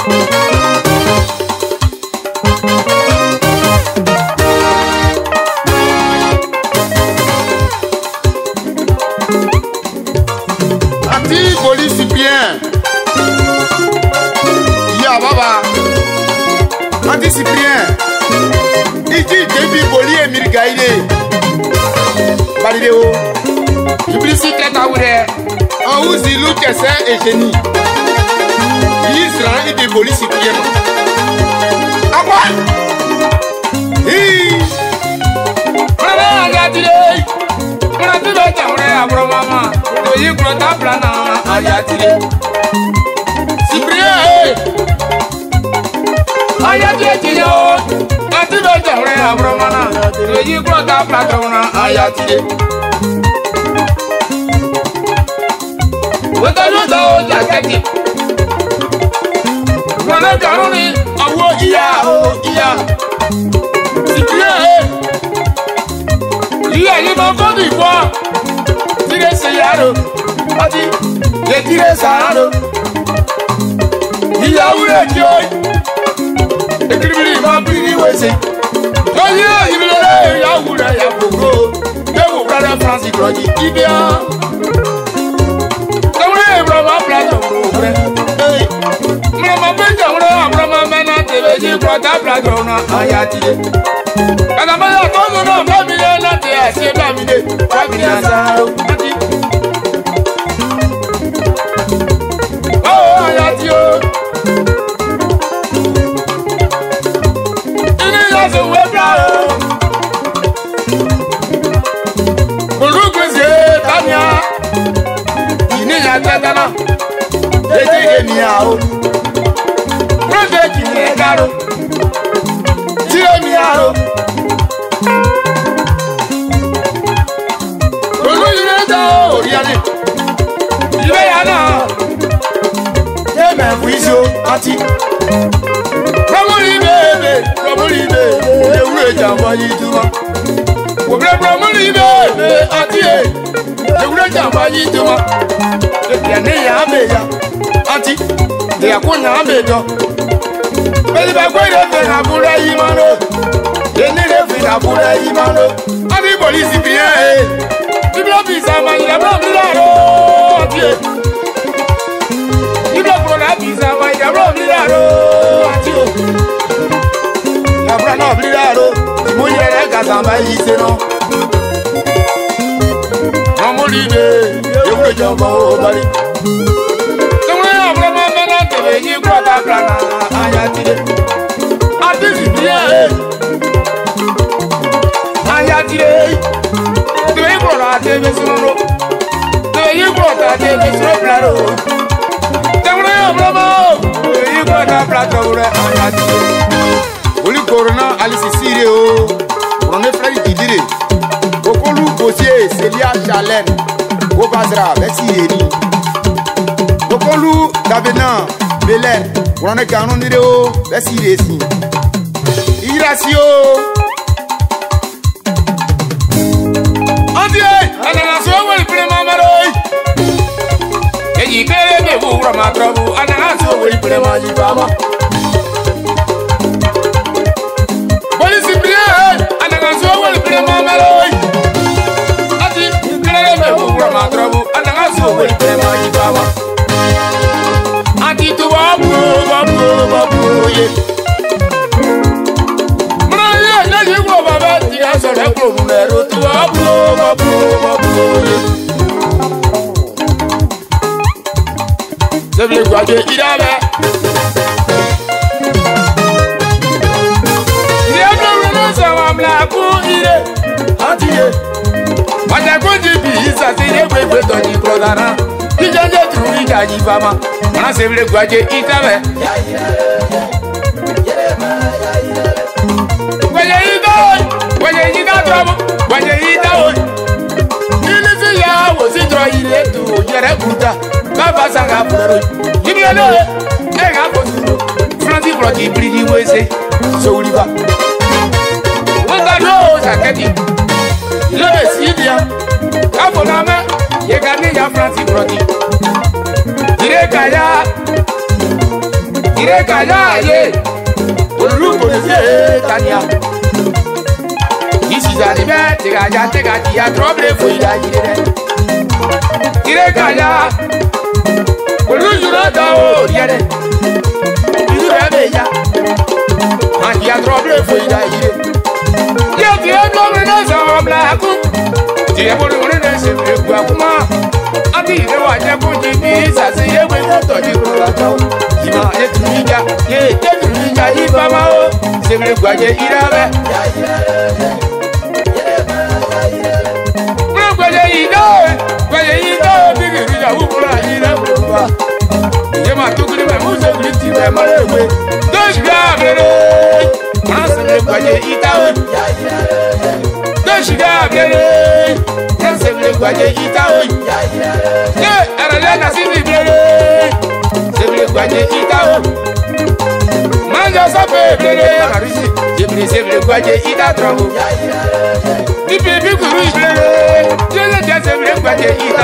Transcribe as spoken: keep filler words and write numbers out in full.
Anti police bien. Ya baba. Anti Cyprien. Ici Debi Boli et Mirgaïde. Balidéo. Publicité Taouré. En où Zilou Kessin et Génie. Israël et des Boli Cyprien. À quoi? Hi. Voilà, regardez. On a tout le temps, on est à Bromama. On y croit à Plana, à Yatile. Cyprien. À Yatile. On tout le temps, on est à Bromana. On y croit à Plana, à Yatile. On a le dos, Yakati. On a le caroni, à Wodia, Wodia. Cyprien. Il y a une enfant du bois. Tirez ce yaro. Adi. J'ai tiré ça. Il y a où les dieux. Écrivez ma pili wese. Oye, il y a il y a où les yaboko. De vous prendre Francis Grodi. Qui vient. Comme les bras plateau. Mais ma belle jambe, ma maman te veut dire ta plateau. Ayati. Quand ma mère tombe dans la famille, c'est terminé. Famille à ça. Oh, Ayati. Il y a ce web là. Bonjour, monsieur Tania. Il y a Tatana. Et il y a Miao. Projet qui est caro. Tire Miao. Il va y aller. Et même Wizo, Anti. Promoli bébé, promoli bébé. Et où est Jambayi Touma? Vous voulez promoli bébé, Anti. Et où est Jambayi Touma? Et bien, il y a un meilleur. Anti. Et à quoi il y a un meilleur? Mais il va quoi il fait la boule à Imano? Et il fait la boule à Imano. Anti, police, bien. Il bloque ça, man, il a bloqué la roue. Il bloque la pizza, man, il a bloqué la roue. Il a bloqué la roue. Il mouille la gazamba, il s'est non. Maman l'idée, il voulait dire bon, Bali. C'est vrai, on va maintenant te venir pour ta plana. Ayatile. Ayatile, bien. Ayatile. Tu es pour la T V sur l'eau. Tu es pour la T V sur le plateau. Tu es vraiment. Tu es pour la plateau. Oli Corona, Alice Sirio. On est frère qui dirait. Okolou Bossier, Célia Chalen. Obazra, merci Eri. Okolou Davena, Belen. On est canon de l'eau, merci Rési. Irasio. E kere me bu rama trabu ana so wori prema ji baba Police bien ana so wori prema maloi ati kere me bu rama trabu ana so wori prema ji baba ati tu babu babu babu ye Mra ye na ji go baba ti ga so le pro numero tu babu babu babu ye Je veux quoi que il avait. Il y a que nous sommes là pour il est entier. Moi j'ai connu puis ça c'est les bébés de Nicolas. Il y a des trous il y a des femmes. Moi c'est vrai quoi que il avait. Voyez il va, voyez il va trop, voyez il va. Il est là aussi trop il est tout, il est content. Baba sanga puro Ibiyano e ga posuro Franti Grodi bridi wese so liba Wanga no saketi Le sidia Afona me ye ga ni ya Franti Grodi Dire kaya Ire kaya ye. Olu ko se tania. Isi za libe tega ja tega dia trouble fo ida ire. Ire kaya. Olu juro da o yere. Iru ebe ya. Ma dia trouble fo ida ire. Ye ti e do me na so bla ku. Ti e bo ni ne se me ku akuma. Ati ire wa je ku ji bi sa se ye we to to di ro la to. Ima e tu ni ja, ye te tu ni ja i ba ma o. Se me ku aje ira be. Bro ku aje ida, ku aje ida bi ki ja u bra ira bro ba. Ye ma tu ku ni me mu se ku ti be ma le we. Do shiga bere. Ma se me ku aje ida o. Do shiga bere. Ma se me ku aje ida o. Ye ara le na si bi bere. Gwaje ita o manja sape blele marisi jebri sebre gwaje ita trouble di baby kuru blele jele jese bre gwaje ita